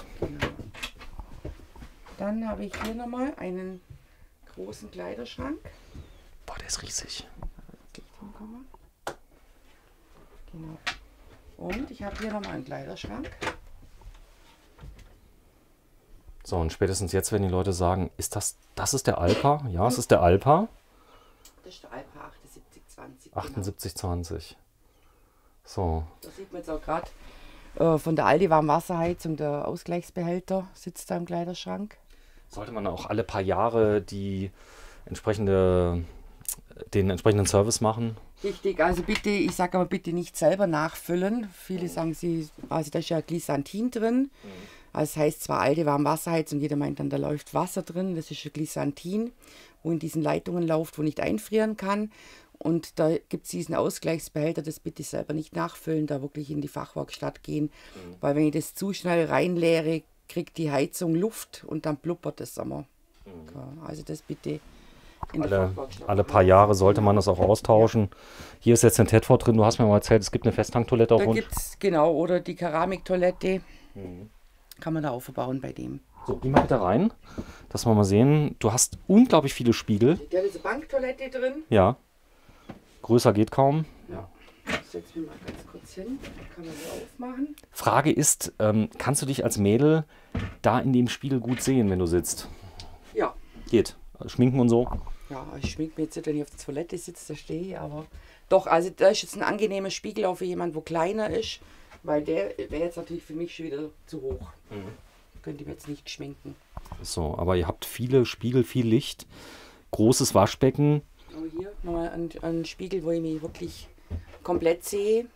Dann habe ich hier nochmal einen großen Kleiderschrank. Boah, der ist riesig. Genau. Und ich habe hier nochmal einen Kleiderschrank. So, und spätestens jetzt, wenn die Leute sagen, ist das ist der Alpa? Ja, es ist der Alpa. Das ist der Alpa 7820. 7820. So, Da sieht man jetzt auch gerade von der Aldi Warmwasserheizung, der Ausgleichsbehälter sitzt da im Kleiderschrank. sollte man auch alle paar Jahre den entsprechenden Service machen. Richtig, also bitte, ich sage aber bitte nicht selber nachfüllen. Viele sagen, also da ist ja Glysantin drin. Also das heißt zwar alte Warmwasserheizung, jeder meint dann, da läuft Wasser drin. Das ist ja Glysantin, wo in diesen Leitungen läuft, wo nicht einfrieren kann. Und da gibt es diesen Ausgleichsbehälter, das bitte selber nicht nachfüllen, da wirklich in die Fachwerkstatt gehen. Weil wenn ich das zu schnell reinleere, kriegt die Heizung Luft und dann blubbert es immer. Also das bitte in der Fachwerkstatt. Alle paar Jahre sollte man das auch austauschen. Hier ist jetzt ein Tedford drin, du hast mir mal erzählt, es gibt eine Festtanktoilette auch Da rund. gibt es, genau, oder die Keramiktoilette kann man da aufbauen bei dem. So, geh mal bitte rein, dass wir mal sehen, du hast unglaublich viele Spiegel. Da ist eine Banktoilette drin. Ja, größer geht kaum. Ja. Ich setze mich mal ganz kurz hin, kann man sie aufmachen. Frage ist, kannst du dich als Mädel da in dem Spiegel gut sehen, wenn du sitzt? Ja. Geht. Schminken und so. Ja, ich schmink mir jetzt nicht, wenn ich auf der Toilette sitze, da stehe ich, aber doch, also da ist jetzt ein angenehmer Spiegel auch für jemanden, wo kleiner ist, weil der wäre jetzt natürlich für mich schon wieder zu hoch. Könnte ich mir jetzt nicht schminken. So, aber ihr habt viele Spiegel, viel Licht, großes Waschbecken. Aber hier nochmal ein Spiegel, wo ich mich wirklich komplett sehe.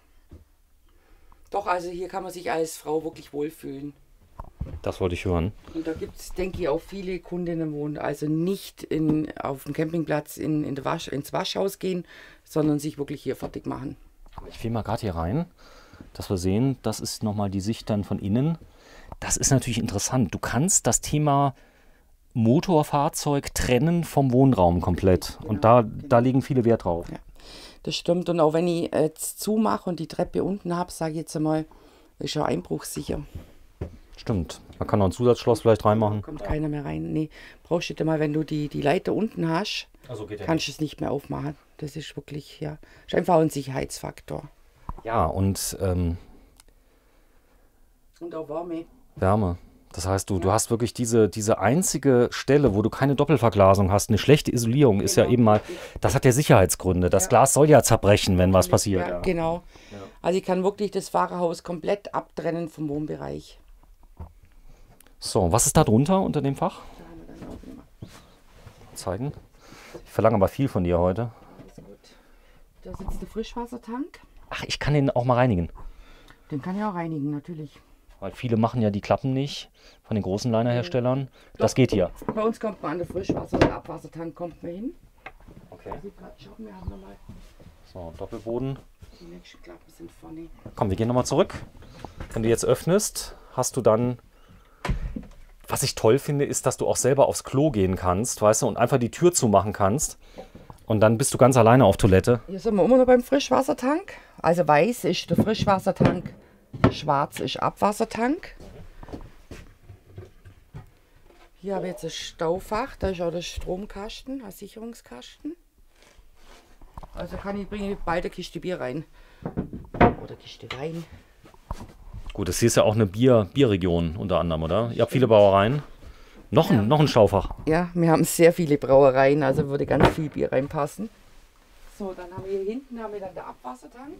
Doch, also hier kann man sich als Frau wirklich wohlfühlen. Das wollte ich hören. Und da gibt es, denke ich, auch viele Kundinnen, wo also nicht auf dem Campingplatz ins Waschhaus gehen, sondern sich wirklich hier fertig machen. Ich will mal gerade hier rein, dass wir sehen, das ist nochmal die Sicht dann von innen. Das ist natürlich interessant. Du kannst das Thema Motorfahrzeug trennen vom Wohnraum komplett. Und da legen viele Wert drauf. Ja, das stimmt. Und auch wenn ich jetzt zumache und die Treppe unten habe, sage ich jetzt einmal, ist ja einbruchsicher. Stimmt. Man kann noch ein Zusatzschloss vielleicht reinmachen. Kommt keiner mehr rein. Nee, brauchst du mal, wenn du die Leiter unten hast, Also geht ja kannst du es nicht mehr aufmachen. Das ist wirklich, ja, ist einfach ein Sicherheitsfaktor. Ja, und Und auch Wärme. Wärme. Das heißt, du hast wirklich diese einzige Stelle, wo du keine Doppelverglasung hast. Eine schlechte Isolierung ist ja eben mal, das hat ja Sicherheitsgründe. Das Glas soll ja zerbrechen, wenn was passiert. Ja, genau. Also ich kann wirklich das Fahrerhaus komplett abtrennen vom Wohnbereich. So, was ist da drunter unter dem Fach? Da haben wir dann auch immer. Zeigen. Ich verlange aber viel von dir heute. Alles gut. Da sitzt der Frischwassertank. Ach, ich kann den auch mal reinigen. Den kann ich auch reinigen, natürlich. Weil viele machen ja die Klappen nicht von den großen Linerherstellern. Das geht hier. Bei uns kommt man an der Frischwasser- und Abwassertank kommt man hin. Okay. Also gerade schauen, wir haben nochmal, So, Doppelboden. die nächsten Klappen sind vorne. Komm, wir gehen nochmal zurück. Wenn du jetzt öffnest, hast du dann... Was ich toll finde, ist, dass du auch selber aufs Klo gehen kannst, weißt du, und einfach die Tür zumachen kannst. Und dann bist du ganz alleine auf Toilette. Hier sind wir immer noch beim Frischwassertank. Also weiß ist der Frischwassertank, schwarz ist Abwassertank. Hier habe ich jetzt ein Staufach, da ist auch der Stromkasten, ein Sicherungskasten. Also bringe ich bald eine Kiste Bier rein. Oder Kiste Wein. Gut, das hier ist ja auch eine Bierregion unter anderem, oder? Ihr habt viele Brauereien. Noch ein Staufach. Ja, wir haben sehr viele Brauereien, also würde ganz viel Bier reinpassen. So, dann haben wir hier hinten dann der Abwassertank.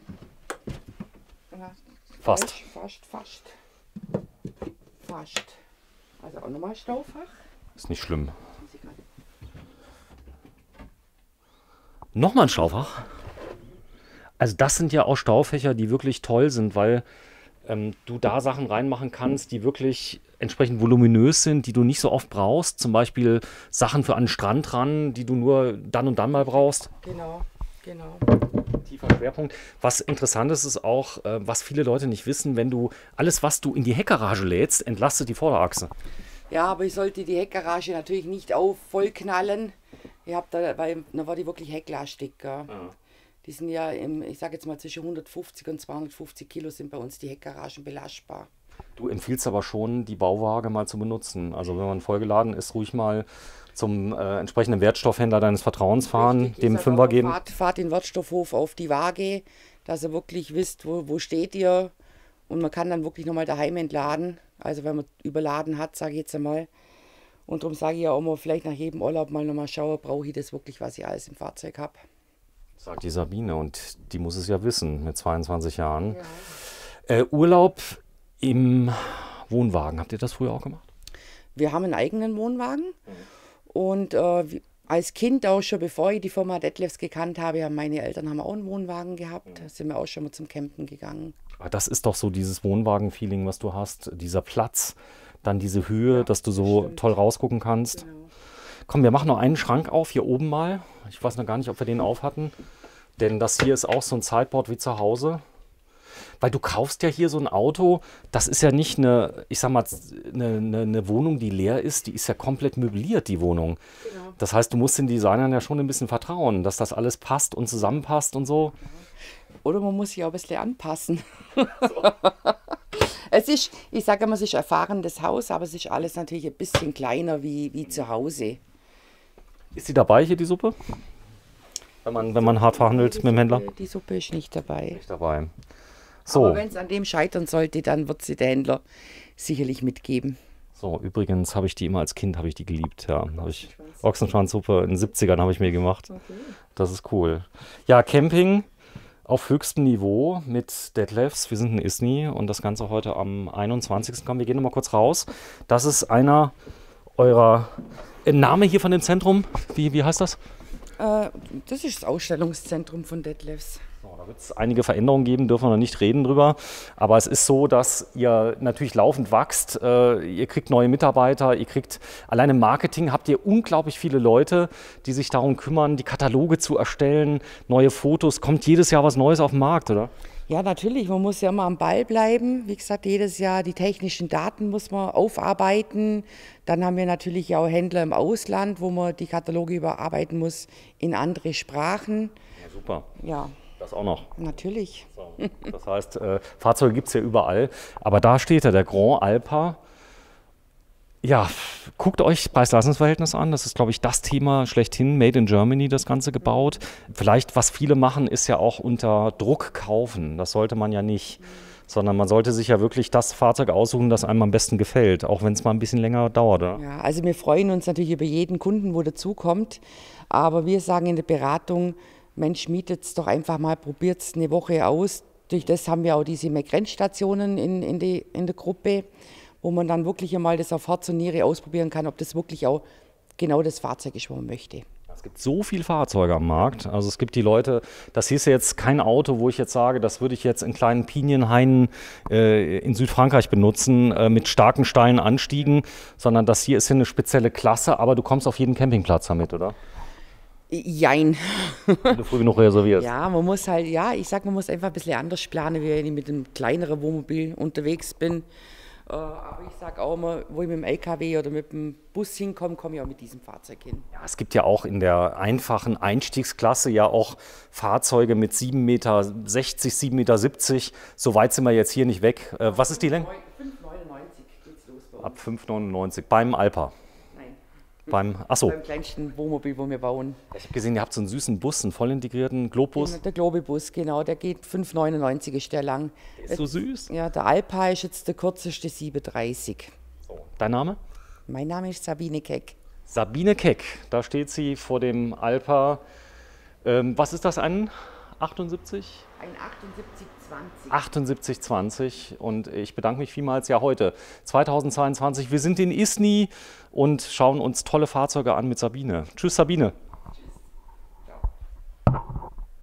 Ja, Fast. Fast. Also auch nochmal Staufach. Ist nicht schlimm. Nochmal ein Staufach. Also das sind ja auch Staufächer, die wirklich toll sind, weil du da Sachen reinmachen kannst, die wirklich entsprechend voluminös sind, die du nicht so oft brauchst. Zum Beispiel Sachen für an den Strand ran, die du nur dann und dann mal brauchst. Genau. Tiefer Schwerpunkt. Was interessant ist, ist auch, was viele Leute nicht wissen, wenn du alles, was du in die Heckgarage lädst, entlastet die Vorderachse. Ja, aber ich sollte die Heckgarage natürlich nicht vollknallen. Weil dann war die wirklich hecklastig. Ja. Die sind ja, ich sage jetzt mal, zwischen 150 und 250 Kilo sind bei uns die Heckgaragen belastbar. Du empfiehlst aber schon, die Bauwaage mal zu benutzen. Also wenn man vollgeladen ist, ruhig mal zum entsprechenden Wertstoffhändler deines Vertrauens fahren, Richtig, dem Fünfer geben. Fahrt den Wertstoffhof auf die Waage, dass ihr wirklich wisst, wo steht ihr. Und man kann dann wirklich nochmal daheim entladen. Also wenn man überladen hat, sage ich jetzt einmal. Und darum sage ich ja auch mal, vielleicht nach jedem Urlaub mal nochmal schauen, brauche ich das wirklich, was ich alles im Fahrzeug habe. Sagt die Sabine, und die muss es ja wissen mit 22 Jahren. Ja. Urlaub im Wohnwagen, habt ihr das früher auch gemacht? Wir haben einen eigenen Wohnwagen. Und als Kind auch schon, bevor ich die Firma Detlefs gekannt habe, meine Eltern haben auch einen Wohnwagen gehabt. Da sind wir auch schon mal zum Campen gegangen. Aber das ist doch so dieses Wohnwagen-Feeling, was du hast. Dieser Platz, dann diese Höhe, dass du so toll rausgucken kannst. Genau. Komm, wir machen noch einen Schrank auf, hier oben mal. Ich weiß noch gar nicht, ob wir den auf hatten. Denn das hier ist auch so ein Sideboard wie zu Hause. Weil du kaufst ja hier so ein Auto, das ist ja nicht eine Wohnung, die leer ist, die ist ja komplett möbliert, die Wohnung. Genau. Das heißt, du musst den Designern ja schon ein bisschen vertrauen, dass das alles passt und zusammenpasst und so. Oder man muss sich auch ein bisschen anpassen. So. Ich sage immer, es ist ein erfahrenes Haus, aber es ist alles natürlich ein bisschen kleiner wie zu Hause. Ist sie dabei hier, die Suppe? Wenn man hart verhandelt mit dem Händler? Die Suppe ist nicht dabei. Nicht dabei. So. Aber wenn es an dem scheitern sollte, dann wird sie der Händler sicherlich mitgeben. So, übrigens habe ich die immer als Kind geliebt. Ja, Ochsenschwanzsuppe in den 70ern habe ich mir gemacht. Okay. Das ist cool. Ja, Camping auf höchstem Niveau mit Detlefs. Wir sind in Isny und das Ganze heute am 21. Komm, wir gehen noch mal kurz raus. Das ist einer eurer... Name hier von dem Zentrum, wie heißt das? Das ist das Ausstellungszentrum von Detlefs. So, da wird es einige Veränderungen geben, dürfen wir noch nicht reden drüber. Aber es ist so, dass ihr natürlich laufend wächst. Ihr kriegt neue Mitarbeiter, allein im Marketing habt ihr unglaublich viele Leute, die sich darum kümmern, die Kataloge zu erstellen, neue Fotos. Kommt jedes Jahr was Neues auf den Markt, oder? Ja, natürlich. Man muss ja immer am Ball bleiben. Wie gesagt, jedes Jahr die technischen Daten muss man aufarbeiten. Dann haben wir natürlich auch Händler im Ausland, wo man die Kataloge überarbeiten muss in andere Sprachen. Ja, super. Ja. Das auch noch. Natürlich. So, das heißt, Fahrzeuge gibt es ja überall. Aber da steht ja der Grand Alpa. Ja, guckt euch Preis-Leistungs-Verhältnis an. Das ist, glaube ich, das Thema schlechthin. Made in Germany, das Ganze gebaut. Vielleicht, was viele machen, ist ja auch unter Druck kaufen. Das sollte man ja nicht. Sondern man sollte sich ja wirklich das Fahrzeug aussuchen, das einem am besten gefällt. Auch wenn es mal ein bisschen länger dauert. Oder? Ja, also wir freuen uns natürlich über jeden Kunden, wo dazukommt. Aber wir sagen in der Beratung, Mensch, mietet es doch einfach mal, probiert es eine Woche aus. Durch das haben wir auch diese Mac-Rennstationen in der Gruppe, wo man dann wirklich einmal das auf Herz und Niere ausprobieren kann, ob das wirklich auch genau das Fahrzeug ist, was man möchte. Es gibt so viele Fahrzeuge am Markt. Also es gibt die Leute, das hier ist ja jetzt kein Auto, wo ich jetzt sage, das würde ich jetzt in kleinen Pinienhainen in Südfrankreich benutzen, mit starken steilen Anstiegen, sondern das hier ist ja eine spezielle Klasse, aber du kommst auf jeden Campingplatz damit, oder? Jein. Wenn du früh genug reservierst. Ja, man muss halt, ja, ich sag, man muss einfach ein bisschen anders planen, wie wenn ich mit einem kleineren Wohnmobil unterwegs bin. Aber ich sage auch immer, wo ich mit dem LKW oder mit dem Bus hinkomme, komme ich auch mit diesem Fahrzeug hin. Ja, es gibt ja auch in der einfachen Einstiegsklasse ja auch Fahrzeuge mit 7,60 Meter, 7,70 Meter. So weit sind wir jetzt hier nicht weg. Was ist die Länge? 5,99 geht's los bei uns. Ab 5,99 beim Alpa. Nein, Achso, beim kleinsten Wohnmobil, wo wir bauen. ich habe gesehen, ihr habt so einen süßen Bus, einen voll integrierten Globus. Der Globebus, genau, der geht 5,99 ist der lang. Der ist so süß. Ja, der Alpa ist jetzt der kürzeste 7,30. So, dein Name? Mein Name ist Sabine Keck. Sabine Keck. Da steht sie vor dem Alpa. Was ist das, ein 78? Ein 7820. 7820 und ich bedanke mich vielmals. Ja, heute 2022. Wir sind in Isny und schauen uns tolle Fahrzeuge an mit Sabine. Tschüss, Sabine.